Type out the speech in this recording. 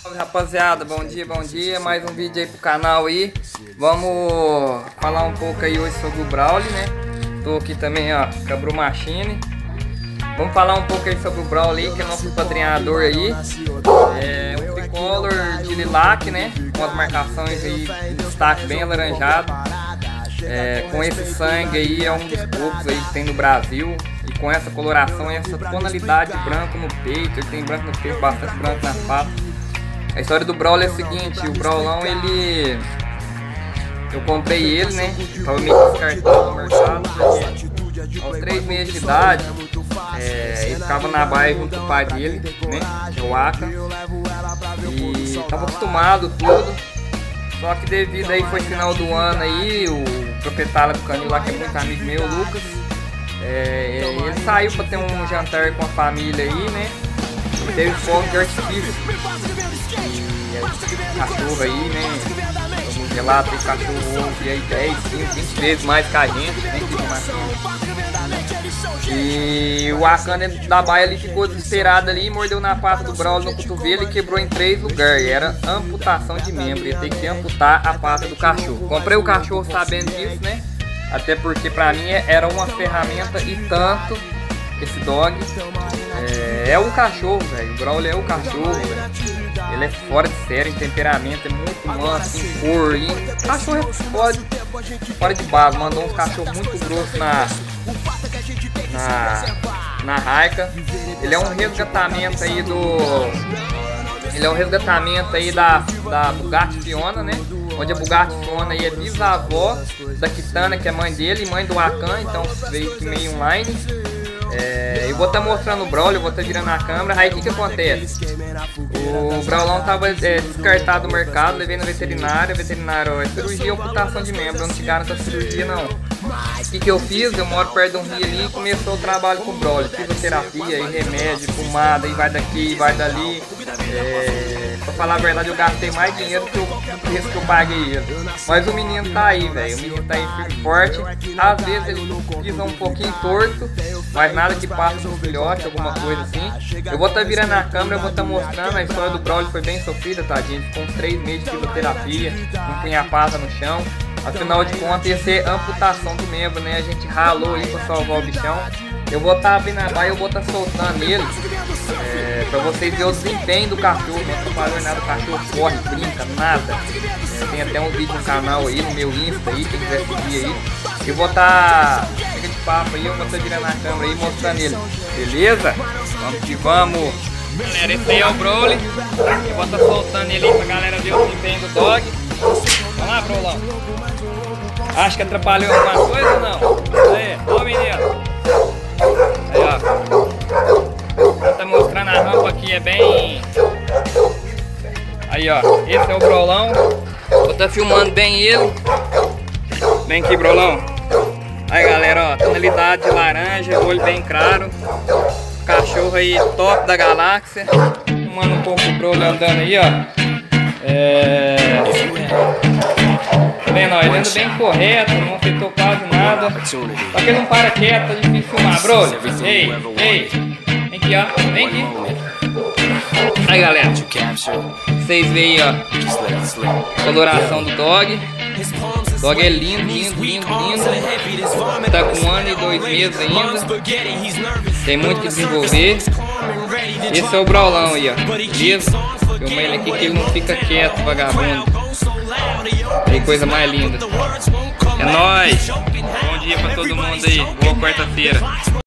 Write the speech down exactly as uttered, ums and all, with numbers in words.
Salve, rapaziada, bom dia, bom dia, mais um vídeo aí pro canal aí. Vamos falar um pouco aí hoje sobre o Brawly, né? Tô aqui também, ó, com a Bru Machine. Vamos falar um pouco aí sobre o Brawly aí, que é nosso padrinhador aí. É um tricolor de lilac, né? Com as marcações aí, um destaque bem alaranjado. É, com esse sangue aí, é um dos poucos aí que tem no Brasil. E com essa coloração e essa tonalidade branco no peito, ele tem branco no peito, bastante branco na pata. A história do Brawly é a seguinte: o Brawlão, ele... eu comprei ele, né? Tava meio descartado no mercado, porque aos três meses de idade, é, ele ficava na baia junto com o pai dele, né? Que é o Aka. E tava acostumado tudo. Só que devido aí, foi final do ano aí, o proprietário do canil lá, que é muito amigo meu, o Lucas, é, ele saiu pra ter um jantar com a família aí, né? E teve fogo de artifício. E é, cachorro aí, né? Vamos relato, tem cachorro ouve aí dez, quinze, vinte vezes mais que a gente, nem que E o Akane da baia ali ficou desesperado ali, mordeu na pata do Brawly no cotovelo e quebrou em três lugares. Era amputação de membro, ia ter que amputar a pata do cachorro. Comprei o cachorro sabendo disso, né? Até porque pra mim era uma ferramenta e tanto. Esse dog é, é um cachorro, velho. O Brawly é o cachorro, velho. Ele é fora de série em temperamento, é muito manso, em cor. E cachorro é fora, fora de base. Mandou uns cachorros muito grossos na na, na Raika. Ele é um resgatamento aí do ele é um resgatamento aí da, da Bugatti Fiona, né? Onde a Bugatti Fiona aí é bisavó da Kitana, que é mãe dele, e mãe do Akane, então veio que meio online. É, eu vou estar tá mostrando o Brawly, eu vou estar tá virando a câmera. Aí o que que acontece? O Brawlão estava é, descartado do mercado, levei no veterinário. O veterinário, ó, é cirurgia ou amputação de membro, eu não te garanto a cirurgia não. O que que eu fiz? Eu moro perto de um rio ali e começou o trabalho com o Brawly. Fisioterapia, e remédio, pomada, e vai daqui, e vai dali. É, pra falar a verdade, eu gastei mais dinheiro que o preço que eu paguei ele. Mas o menino tá aí, velho. O menino tá aí firme e forte. Às vezes ele pisa um pouquinho torto, mas nada que passa do filhote, alguma coisa assim. Eu vou estar tá virando a câmera, eu vou estar tá mostrando. A história do Brawly foi bem sofrida, tadinho. Ele ficou uns três meses de fisioterapia, não punha a pata no chão. Afinal de contas ia ser amputação do membro, né? A gente ralou aí pra salvar o bichão. Eu vou estar tá abrindo a baia, eu vou estar tá soltando ele, é, pra vocês verem o desempenho do cachorro. Não atrapalhou nada, o cachorro corre, brinca, nada. É, tem até um vídeo no canal aí, no meu Insta aí, quem quiser seguir aí. Eu vou estar, chega de papo aí, eu vou estar tá virando a câmera aí, mostrando ele. Beleza? Vamos que vamos. Galera, esse aí é o Brawly. Eu vou estar tá soltando ele aí pra galera ver o desempenho do dog. Vamos lá, Brawlão. Acho que atrapalhou alguma coisa ou não? Aí, ó, menino. Aí, ó. Vou tá mostrando a rampa aqui, é bem... Aí, ó. Esse é o Brawlão. Vou tá filmando bem ele. Vem aqui, Brawlão. Aí, galera, ó. Tonalidade de laranja, olho bem claro. Cachorro aí top da galáxia. Filmando um pouco o Brawly andando aí, ó. É... Tá vendo, ó, ele anda bem correto, não afetou quase nada. Só que ele não para quieto, tá difícil filmar, Brawly. Ei, ei, vem aqui, ó, vem aqui. Aí, galera, vocês veem, ó, coloração do dog. O dog é lindo, lindo, lindo, lindo. Tá com um ano e dois meses ainda. Tem muito que desenvolver. Esse é o Brawlão aí, ó. Beleza? Filma ele aqui que ele não fica quieto, vagabundo. Que coisa mais linda. É nóis. Bom dia pra todo mundo aí. Boa quarta-feira.